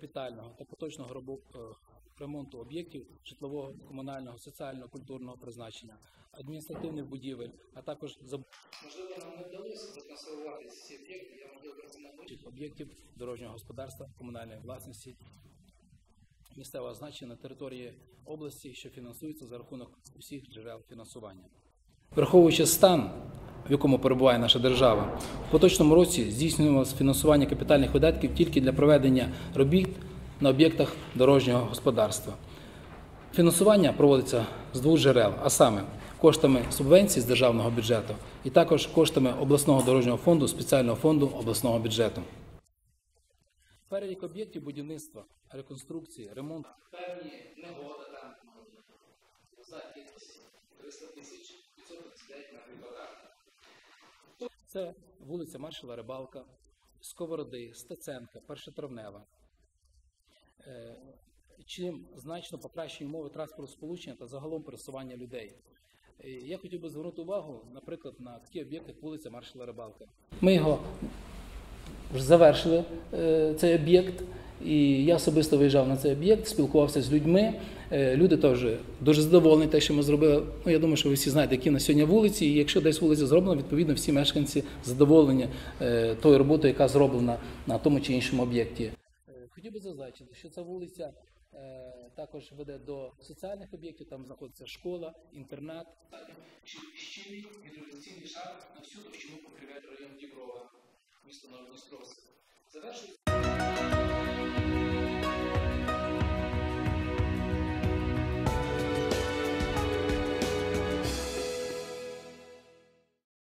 капітального та поточного ремонту об'єктів житлового, комунального, соціального, культурного призначення, адміністративних будівель, а також можливо, нам не вдалося законсервувати ці об'єкти, я можливо рекомендую об'єктів дорожнього господарства, комунальної власності, місцевого значення на території області, що фінансуються за рахунок усіх джерел фінансування. Враховуючи стан, в якому перебуває наша держава, в поточному році здійснювалося фінансування капітальних видатків тільки для проведення робіт на об'єктах дорожнього господарства. Фінансування проводиться з двох джерел, а саме коштами субвенцій з державного бюджету і також коштами обласного дорожнього фонду, спеціального фонду обласного бюджету. Перелік об'єктів будівництва, реконструкції, ремонту. Певні негоди там за кількість 300 тисяч 539 метрів квадратних. Це вулиця Маршала Рибалка, Сковороди, Стеценка, Першотравнева. Чим значно покращує умови транспорту сполучення та загалом пересування людей. Я хотів би звернути увагу, наприклад, на такі об'єкти, як вулиця Маршала Рибалка. Ми його вже завершили, цей об'єкт, і я особисто виїжджав на цей об'єкт, спілкувався з людьми. Люди теж дуже задоволені те, що ми зробили. Ну, я думаю, що ви всі знаєте, які на сьогодні вулиці, і якщо десь вулиця зроблена, відповідно, всі мешканці задоволені тою роботою, яка зроблена на тому чи іншому об'єкті. Хотів би зазначити, що ця вулиця також веде до соціальних об'єктів, там знаходиться школа, інтернат. Щільний гідроізоляційний шар на всю товщину покриває район Діброва, місто Новодністровське. Завершується.